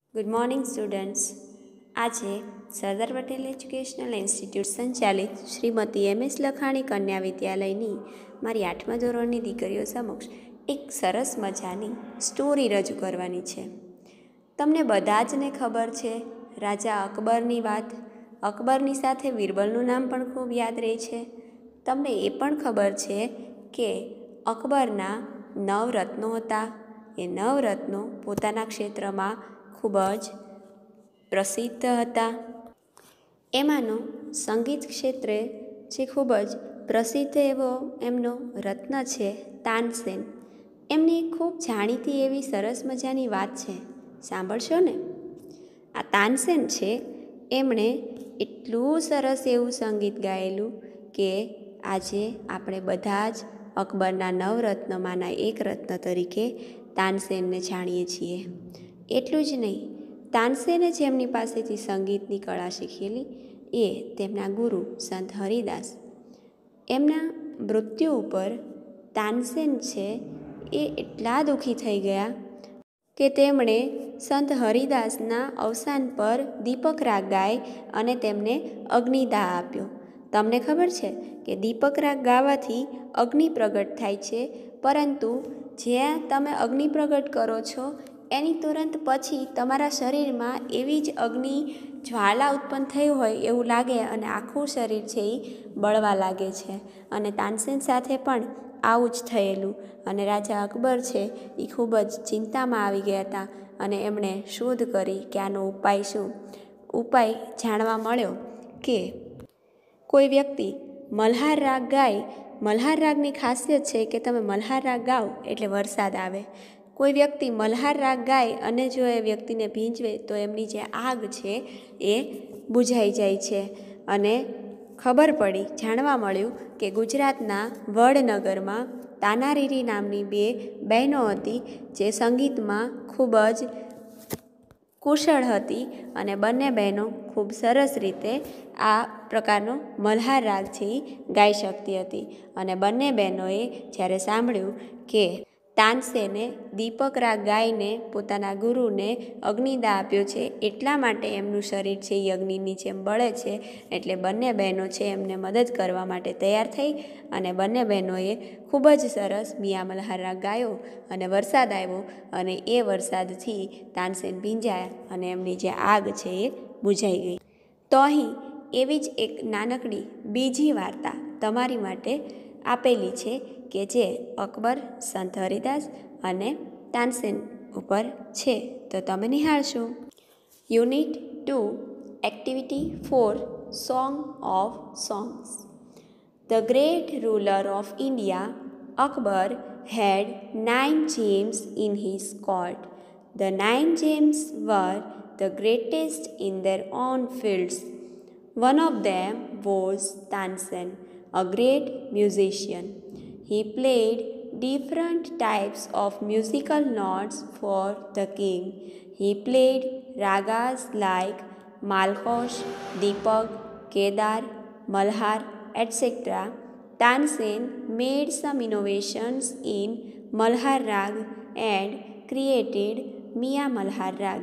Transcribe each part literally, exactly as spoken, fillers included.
Good morning students. આજે Sardar Patel educational institute સંચાલિત Shrimati M S લખાણી કન્યા વિદ્યાલયની મારી આઠમા ધોરણની દીકરીઓ સમક્ષ એક સરસ મજાની સ્ટોરી રજૂ કરવાની છે. તમને બધા જને ખબર છે રાજા અકબરની વાત. અકબરની સાથે બિરબલનું નામ પણ ખૂબ યાદ રહે છે. તમને એ પણ ખબર છે કે અકબરના નવ રત્નો હતા. એ નવ રત્નો પોતાના ક્ષેત્રમાં ખૂબ જ પ્રસિદ્ધ હતા. એમાંનો સંગીત ક્ષેત્રે જે ખૂબ જ પ્રસિદ્ધ એવો એમનો રત્ન છે તાનસેન. એમની ખૂબ જાણીતી એવી સરસ મજાની વાત છે, સાંભળશો ને? આ તાનસેન છે, એમણે એટલું સરસ એવું સંગીત ગાયેલું કે આજે આપણે બધા જ અકબરના નવરત્નમાંના એક રત્ન તરીકે તાનસેનને જાણીએ છીએ. એટલું જ નહીં, તાનસેને જેમની પાસેથી સંગીતની કળા શીખેલી એ તેમના ગુરુ સંત હરિદાસ. એમના મૃત્યુ ઉપર તાનસેન છે એ એટલા દુઃખી થઈ ગયા કે તેમણે સંત હરિદાસના અવસાન પર દીપક રાગ ગાય અને તેમને અગ્નિદાહ આપ્યો. તમને ખબર છે કે દીપક રાગ ગાવાથી અગ્નિ પ્રગટ થાય છે, પરંતુ જ્યાં તમે અગ્નિ પ્રગટ કરો છો એની તુરંત પછી તમારા શરીરમાં એવી જ અગ્નિ જ્વાલા ઉત્પન્ન થઈ હોય એવું લાગે અને આખું શરીર છે એ બળવા લાગે છે. અને તાનસેન સાથે પણ આવું જ થયેલું. અને રાજા અકબર છે એ ખૂબ જ ચિંતામાં આવી ગયા હતા અને એમણે શોધ કરી કે આનો ઉપાય શું. ઉપાય જાણવા મળ્યો કે કોઈ વ્યક્તિ મલ્હાર રાગ ગાય. મલ્હાર રાગની ખાસિયત છે કે તમે મલ્હાર રાગ ગાઓ એટલે વરસાદ આવે. કોઈ વ્યક્તિ મલ્હાર રાગ ગાય અને જો એ વ્યક્તિને ભીંજવે તો એમની જે આગ છે એ બુઝાઈ જાય છે. અને ખબર પડી, જાણવા મળ્યું કે ગુજરાતના વડનગરમાં તાનારીરી નામની બે બહેનો હતી જે સંગીતમાં ખૂબ જ કુશળ હતી અને બંને બહેનો ખૂબ સરસ રીતે આ પ્રકારનો મલ્હાર રાગ છે એ ગાઈ શકતી હતી. અને બંને બહેનોએ જ્યારે સાંભળ્યું કે તાનસેને દીપક રાગ ગાઈને પોતાના ગુરુને અગ્નિદાહ આપ્યો છે, એટલા માટે એમનું શરીર છે એ અગ્નિની જેમ બળે છે, એટલે બંને બહેનો છે એમને મદદ કરવા માટે તૈયાર થઈ અને બંને બહેનોએ ખૂબ જ સરસ મિયા મલ્હાર રાગ ગાયો અને વરસાદ આવ્યો અને એ વરસાદથી તાનસેન ભીંજાયા અને એમની જે આગ છે એ બુઝાઈ ગઈ. તો અહીં એવી જ એક નાનકડી બીજી વાર્તા તમારી માટે આપેલી છે કે જે અકબર, સંત હરિદાસ અને તાનસેન ઉપર છે, તો તમે નિહાળશો. Unit two, activity four, song of songs. The great ruler of India, Akbar, had nine gems in his court. The nine gems were the greatest in their own fields. One of them was Tansen, a great musician. He played different types of musical notes for the king. He played ragas like Malkosh, Deepak, Kedar, Malhar, et cetera. Tansen made some innovations in Malhar Rag and created Miya Malhar Rag.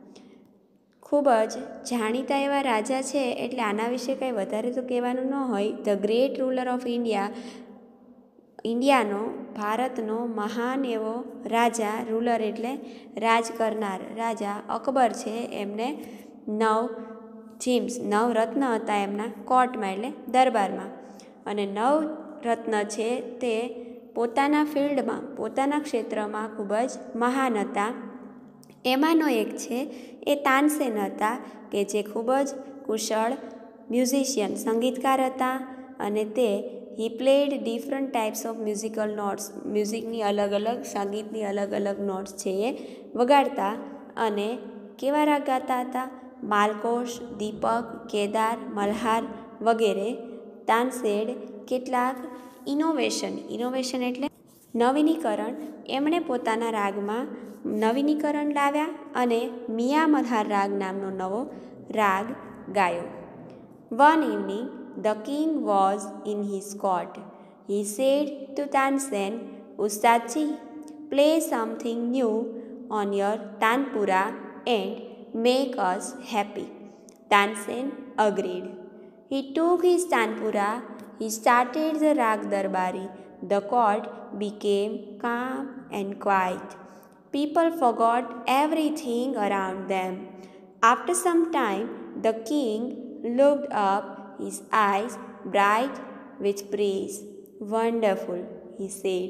ખૂબ જ જાણીતા એવા રાજા છે એટલે આના વિશે કંઈ વધારે તો કહેવાનું ન હોય. The great ruler of India, ઇન્ડિયાનો ભારતનો મહાન એવો રાજા, રૂલર એટલે રાજ કરનાર રાજા અકબર છે. એમને નવ જીમ્સ, નવ રત્ન હતા એમના કોર્ટમાં એટલે દરબારમાં. અને નવ રત્ન છે તે પોતાના ફિલ્ડમાં, પોતાના ક્ષેત્રમાં ખૂબ જ મહાન હતા. એમાંનો એક છે એ તાનસેન હતા કે જે ખૂબ જ કુશળ મ્યુઝિશિયન, સંગીતકાર હતા. અને તે he played different types of musical notes, મ્યુઝિકની અલગ અલગ, સંગીતની અલગ અલગ નોટ્સ છે એ વગાડતા. અને કેવા રાગ ગાતા હતા? માલકોશ, દીપક, કેદાર, મલ્હાર વગેરે. તાનસેન કેટલાક ઇનોવેશન, ઇનોવેશન એટલે નવીનીકરણ, એમણે પોતાના રાગમાં નવીનીકરણ લાવ્યા અને મિયા મલ્હાર રાગ નામનો નવો રાગ ગાયો. One evening, the king was in his court. He said to Tansen, Ustadji, play something new on your tanpura and make us happy. Tansen agreed. He took his tanpura. He started the Rag Darbari. The court became calm and quiet. People forgot everything around them. After some time, the king looked up, his eyes bright with praise. Wonderful, he said.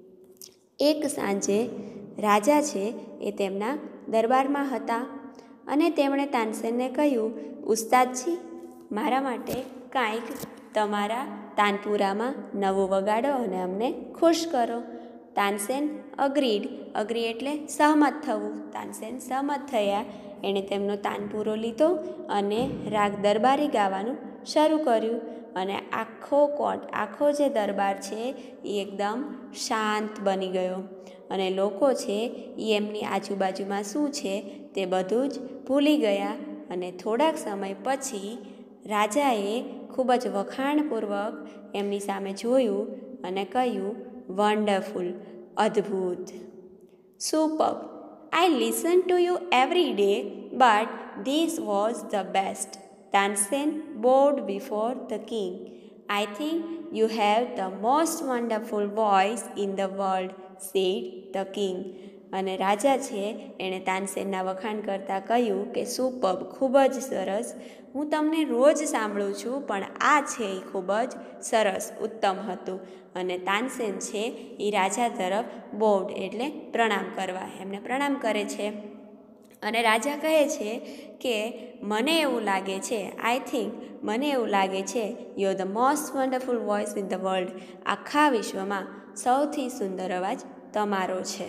એક સાંજે રાજા છે એ તેમના દરબારમાં હતા અને તેમણે તાનસેનને કહ્યું, ઉસ્તાદજી, મારા માટે કાંઈક તમારા તાનપુરામાં નવું વગાડો અને અમને ખુશ કરો. તાનસેન અગ્રીડ. અગ્રી એટલે સહમત થવું. તાનસેન સહમત થયા. એણે તેમનો તાનપુરો લીધો અને રાગ દરબારી ગાવાનું શરૂ કર્યું અને આખો કોટ, આખો જે દરબાર છે એ એકદમ શાંત બની ગયો અને લોકો છે એ એમની આજુબાજુમાં શું છે તે બધું જ ભૂલી ગયા. અને થોડાક સમય પછી રાજાએ ખૂબ જ વખાણપૂર્વક એમની સામે જોયું અને કહ્યું, વન્ડરફુલ, અદ્ભુત, super. I listen to you every day, but this was the best. Tansen bowed before the king. I think you have the most wonderful voice in the world, said the king. અને રાજા છે એણે તાનસેનના વખાણ કરતાં કહ્યું કે super, ખૂબ જ સરસ. હું તમને રોજ સાંભળું છું, પણ આ છે એ ખૂબ જ સરસ, ઉત્તમ હતું. અને તાનસેન છે એ રાજા તરફ બોડ એટલે પ્રણામ કરવા, એમને પ્રણામ કરે છે. અને રાજા કહે છે કે મને એવું લાગે છે, આઈ થિંક, મને એવું લાગે છે, you are the most wonderful voice in the world. આખા વિશ્વમાં સૌથી સુંદર અવાજ તમારો છે.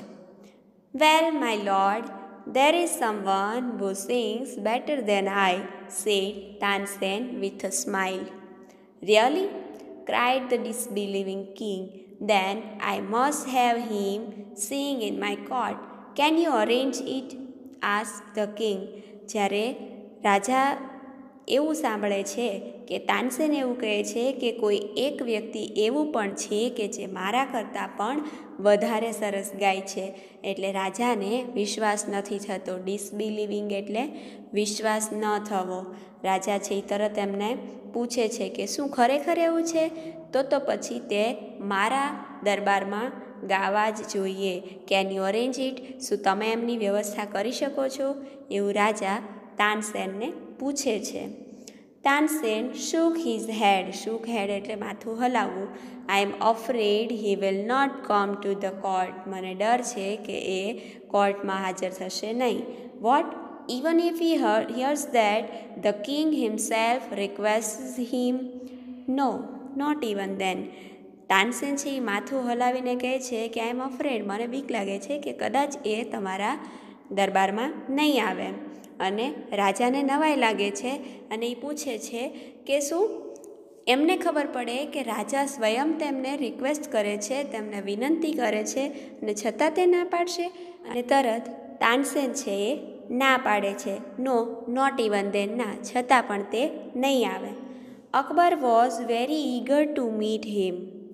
Well my lord, there is someone who sings better than I, said Tansen with a smile. Really? Cried the disbelieving king. Then I must have him sing in my court. Can you arrange it? Asked the king. જ્યારે રાજા એવું સાંભળે છે કે તાનસેન એવું કહે છે કે કોઈ એક વ્યક્તિ એવું પણ છે કે જે મારા કરતાં પણ વધારે સરસ ગાય છે, એટલે રાજાને વિશ્વાસ નથી થતો. ડિસબિલીવિંગ એટલે વિશ્વાસ ન થવો. રાજા છે એ તરત એમને પૂછે છે કે શું ખરેખર એવું છે? તો તો પછી તે મારા દરબારમાં ગાવા જ જોઈએ. Can you arrange it? શું તમે એમની વ્યવસ્થા કરી શકો છો? એવું રાજા તાનસેનને પૂછે છે. Tansen shook his head. shook head એટલે માથું હલાવવું. I am afraid he will not come to the court. મને ડર છે કે એ કોર્ટમાં હાજર થશે નહીં. What? Even if he hears that the king himself requests him? No, not even then. Tansen છે એ માથું હલાવીને કહે છે કે આઈ એમ અફ્રેડ, મને બીક લાગે છે કે કદાચ એ તમારા દરબારમાં નહીં આવે. અને રાજાને નવાઈ લાગે છે અને એ પૂછે છે કે શું એમને ખબર પડે કે રાજા સ્વયં તેમને રિક્વેસ્ટ કરે છે, તેમને વિનંતી કરે છે અને છતાં તે ના પાડશે? અને તરત તાનસેન છે એ ના પાડે છે. નો, નોટ ઇવન દેન, ના, છતાં પણ તે નહીં આવે. Akbar was very eager to meet him.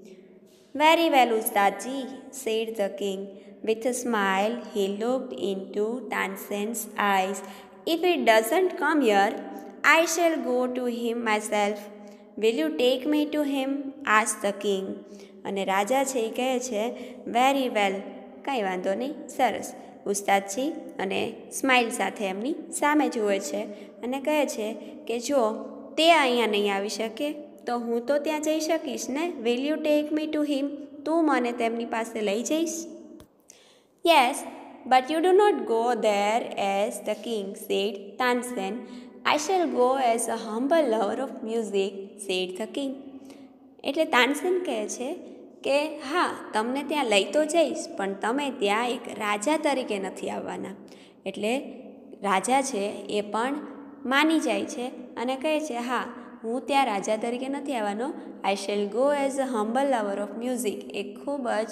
Very well, Ustadji, said the king. With a smile, he looked into Tansen's eyes. If he doesn't come here, I shall go to him myself. Will you take me to him? asked the king. અને રાજા છે એ કહે છે, very well, કાંઈ વાંધો નહીં, સરસ, ઉસ્તાદજી. અને smile સાથે એમની સામે જુએ છે અને કહે છે કે જો તે અહીંયા નહીં આવી શકે તો હું તો ત્યાં જઈ શકીશ ને. Will you take me to him? તું મને તેમની પાસે લઈ જઈશ? Yes, but you do not go there as the king, said Tansen. I shall go as a humble lover of music, said the king. એટલે તાનસેન કહે છે કે હા, તમને ત્યાં લઈ તો જઈશ, પણ તમે ત્યાં એક રાજા તરીકે નથી આવવાના. એટલે રાજા છે એ પણ માની જાય છે અને કહે છે, હા, હું ત્યાં રાજા તરીકે નથી આવવાનો. I shall go as a humble lover of music, એક ખૂબ જ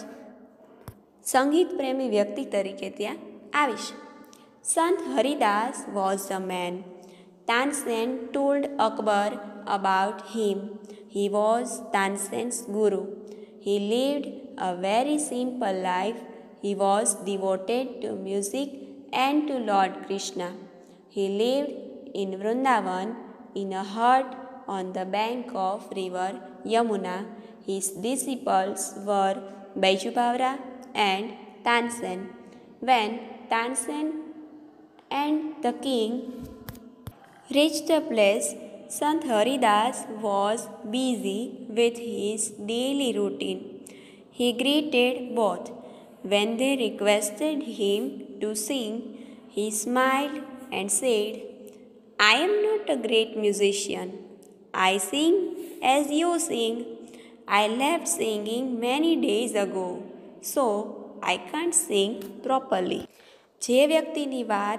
સંગીત પ્રેમી વ્યક્તિ તરીકે ત્યાં આવીશ. Sant Haridas was the man. Tansen told Akbar about him. He was Tansen's guru. He lived a very simple life. He was devoted to music and to Lord Krishna. He lived in Vrindavan in a hut on the bank of river Yamuna. His disciples were Baiju Bawra and Tansen. When Tansen and the king reached the place, Sant Haridas was busy with his daily routine. He greeted both. When they requested him to sing, he smiled and said, "I am not a great musician. I sing as you sing. I left singing many days ago, so I can't sing properly." જે વ્યક્તિની વાત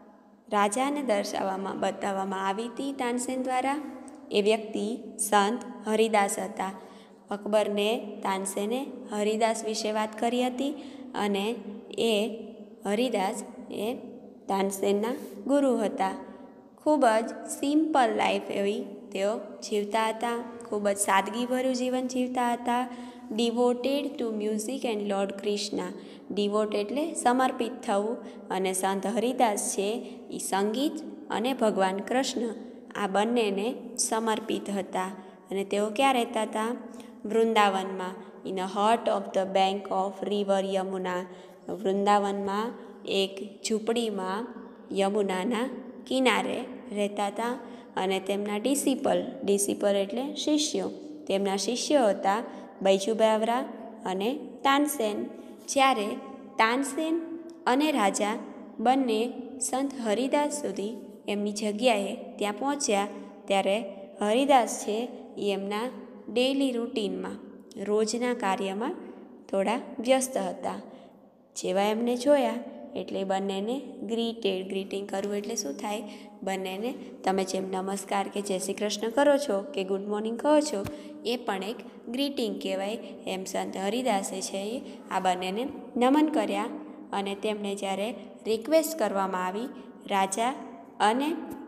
રાજાને દર્શાવવામાં બતાવવામાં આવી હતી તાનસેન દ્વારા, એ વ્યક્તિ સંત હરિદાસ હતા. અકબરને તાનસેને હરિદાસ વિશે વાત કરી હતી અને એ હરિદાસ એ તાનસેનના ગુરુ હતા. ખૂબ જ સિમ્પલ લાઈફ એવી તેઓ જીવતા હતા. ખૂબ જ સાદગીભર્યું જીવન જીવતા હતા. Devoted to music and lord Krishna. Devote એટલે સમર્પિત થવું, અને સંત હરિદાસ છે એ સંગીત અને ભગવાન કૃષ્ણ આ બંનેને સમર્પિત હતા. અને તેઓ ક્યાં રહેતા હતા? વૃંદાવનમાં. In a hut of the bank of river Yamuna. વૃંદાવનમાં એક ઝૂંપડીમાં યમુનાના કિનારે રહેતા હતા. અને તેમના ડિસિપલ, ડિસિપલ એટલે શિષ્યો, તેમના શિષ્યો હતા બૈજુ બાવરા અને તાનસેન. જ્યારે તાનસેન અને રાજા બંને સંત હરિદાસ સુધી એમની જગ્યાએ ત્યાં પહોંચ્યા, ત્યારે હરિદાસ છે એ એમના ડેઇલી રૂટીનમાં, રોજના કાર્યમાં થોડા વ્યસ્ત હતા. જેવા એમને જોયા એટલે બંનેને ગ્રીટેડ, ગ્રીટિંગ કરવું એટલે શું થાય? બંનેને તમે જેમ નમસ્કાર કે જય શ્રી કૃષ્ણ કરો છો કે ગુડ મોર્નિંગ કહો છો, એ પણ એક ગ્રીટિંગ કહેવાય. એમ સંત હરિદાસે છે એ આ બંનેને નમન કર્યા. અને તેમને જ્યારે રિક્વેસ્ટ કરવામાં આવી, રાજા અને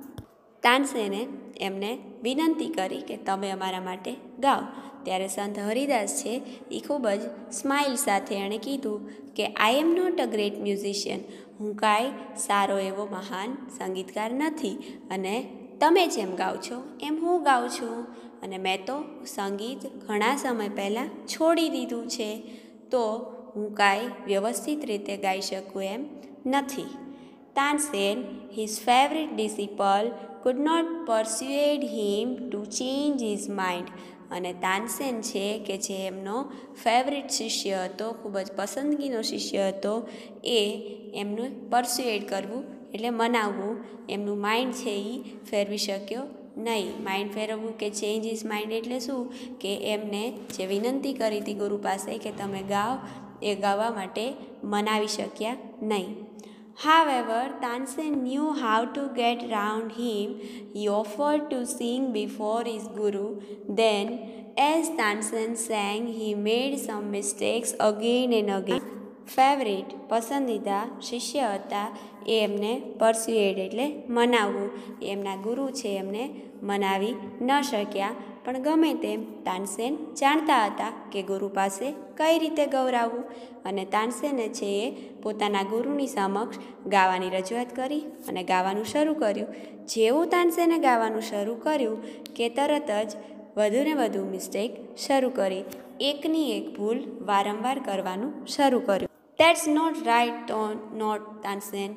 તાનસેને એમને વિનંતી કરી કે તમે અમારા માટે ગાઓ, ત્યારે સંત હરિદાસ છે એ ખૂબ જ સ્માઇલ સાથે એણે કીધું કે I am not a great musician. હું કાંઈ સારો એવો મહાન સંગીતકાર નથી, અને તમે જેમ ગાઓ છો એમ હું ગાઉં છું, અને મેં તો સંગીત ઘણા સમય પહેલાં છોડી દીધું છે, તો હું કાંઈ વ્યવસ્થિત રીતે ગાઈ શકું એમ નથી. Tansen, his favorite disciple, could not persuade him to change his mind. અને તાનસેન છે કે જે એમનો ફેવરિટ શિષ્ય હતો, ખૂબ જ પસંદગીનો શિષ્ય હતો, એ એમનું પરસ્યુએડ કરવું એટલે મનાવવું, એમનું માઇન્ડ છે એ ફેરવી શક્યો નહીં. માઇન્ડ ફેરવવું કે ચેન્જ ઇઝ માઇન્ડ એટલે શું? કે એમને જે વિનંતી કરી હતી ગુરુ પાસે કે તમે ગાઓ, એ ગાવા માટે મનાવી શક્યા નહીં. However, Tansen knew how to get round him. He offered to sing before his guru. Then, as Tansen sang, he made some mistakes again and again. Favourite, પસંદીદા શિષ્ય હતા, એ એમને પરસ્યુએડ એટલે મનાવવું, એમના ગુરુ છે એમને મનાવી ન શક્યા. પણ ગમે તેમ તાનસેન જાણતા હતા કે ગુરુ પાસે કઈ રીતે ગૌરાવવું, અને તાનસેને છે એ પોતાના ગુરુની સમક્ષ ગાવાની રજૂઆત કરી અને ગાવાનું શરૂ કર્યું. જેવું તાનસેને ગાવાનું શરૂ કર્યું કે તરત જ વધુ ને વધુ મિસ્ટેક શરૂ કરી, એકની એક ભૂલ વારંવાર કરવાનું શરૂ કર્યું. That's not right, not Tansen,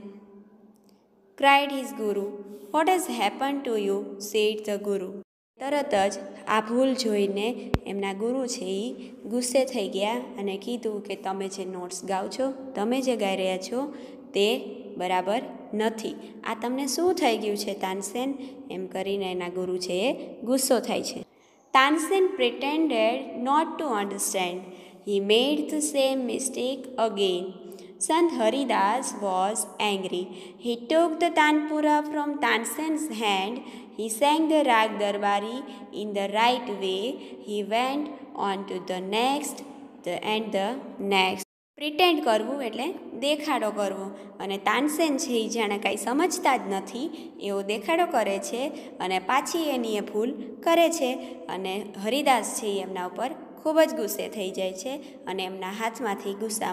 cried his guru. What has happened to you? said the guru. તરત જ આ ભૂલ જોઈને એમના ગુરુ છે એ ગુસ્સે થઈ ગયા અને કીધું કે તમે જે નોટ્સ ગાઓ છો, તમે જે ગાઈ રહ્યા છો તે બરાબર નથી. આ તમને શું થઈ ગયું છે તાનસેન? એમ કરીને એના ગુરુ છે એ ગુસ્સો થાય છે. Tansen pretended not to understand. He made the same mistake again. Sant Haridas was angry. He took the tanpura from Tansen's hand. He sang the rag darbari in the right way. He went on to the next the and the next. Pretend કરવું એટલે દેખાડો કરવો, અને તાનસેન છે એ જાણે કાંઈ સમજતા જ નથી એવો દેખાડો કરે છે, અને પાછી એની એ ભૂલ કરે છે. અને હરિદાસ છે એ એમના ઉપર ખૂબ જ ગુસ્સે થઈ જાય છે અને એમના હાથમાંથી ગુસ્સામાં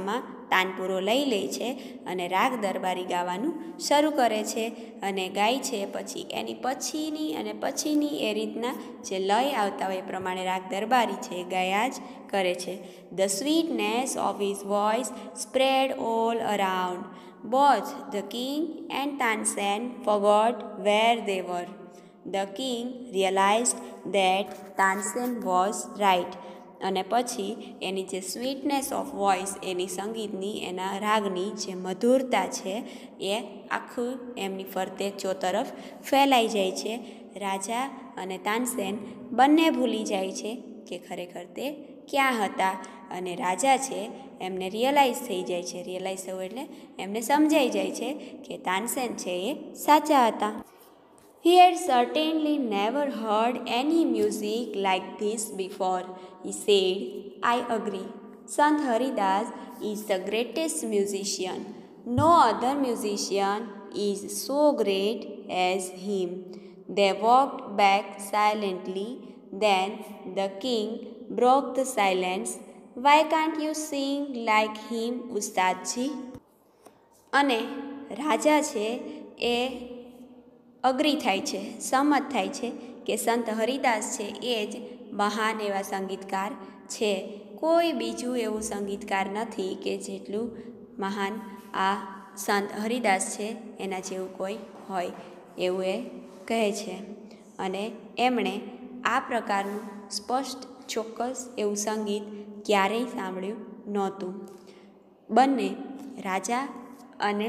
તાનપુરો લઈ લે છે અને રાગ દરબારી ગાવાનું શરૂ કરે છે અને ગાય છે. પછી એની પછીની અને પછીની એ રીતના જે લય આવતા હોય એ પ્રમાણે રાગ દરબારી છે એ ગાયા જ કરે છે. The sweetness of his voice spread all around. Both the king and Tansen forgot where they were. The king realized that Tansen was right. અને પછી એની જે સ્વીટનેસ ઓફ વોઇસ, એની સંગીતની, એના રાગની જે મધુરતા છે એ આખું એમની ફરતે ચોતરફ ફેલાઈ જાય છે. રાજા અને તાનસેન બંને ભૂલી જાય છે કે ખરેખર તે ક્યાં હતા. અને રાજા છે એમને રિયલાઇઝ થઈ જાય છે. રિયલાઇઝ થવું એટલે એમને સમજાઈ જાય છે કે તાનસેન છે એ સાચા હતા. He had certainly never heard any music like this before. He said, I agree. Sant Haridas is the greatest musician. No other musician is so great as him. They walked back silently. Then the king broke the silence. Why can't you sing like him, Ustadji? અને રાજા છે એ agree થાય છે, સંમત થાય છે કે સંત હરિદાસ છે એ જ મહાન એવા સંગીતકાર છે. કોઈ બીજું એવું સંગીતકાર નથી કે જેટલું મહાન આ સંત હરિદાસ છે એના જેવું કોઈ હોય, એવું એ કહે છે. અને એમણે આ પ્રકારનું સ્પષ્ટ ચોક્કસ એવું સંગીત ક્યારેય સાંભળ્યું નહોતું. બંને રાજા અને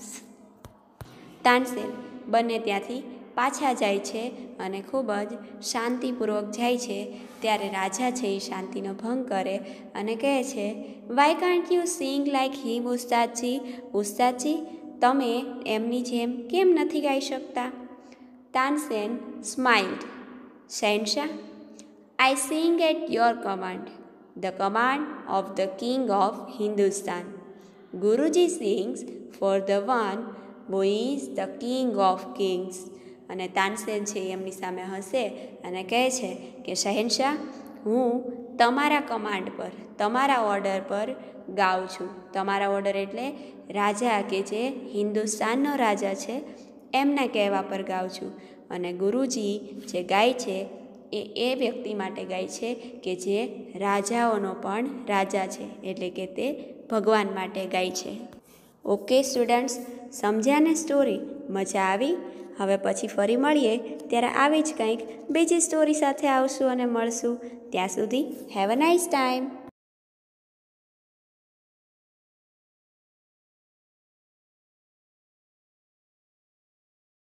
તાનસેન બંને ત્યાંથી પાછા જાય છે અને ખૂબ જ શાંતિપૂર્વક જાય છે. ત્યારે રાજા છે એ શાંતિનો ભંગ કરે અને કહે છે, why can't you sing like him Ustadji? Ustadji, તમે એમની જેમ કેમ નથી ગાઈ શકતા? તાનસેન સ્માઇલ્ડ. શહેનશાહ, I sing at your command, the command of the king of Hindustan. Guruji sings for the one who is the king of kings. અને તાનસેન છે એમની સામે હસે અને કહે છે કે શહેનશાહ, હું તમારા કમાન્ડ પર, તમારા ઓર્ડર પર ગાઉં છું. તમારા ઓર્ડર એટલે રાજા કે જે હિન્દુસ્તાનનો રાજા છે એમના કહેવા પર ગાઉં છું. અને ગુરુજી જે ગાય છે એ એ વ્યક્તિ માટે ગાય છે કે જે રાજાઓનો પણ રાજા છે, એટલે કે તે ભગવાન માટે ગાય છે. ઓકે સ્ટુડન્ટ્સ, સમજ્યા ને સ્ટોરી? મજા આવી? હવે પછી ફરી મળીએ ત્યારે આવી જ કંઈક બીજી સ્ટોરી સાથે આવશું અને મળશું. ત્યાં સુધી હેવ અ નાઇસ ટાઈમ.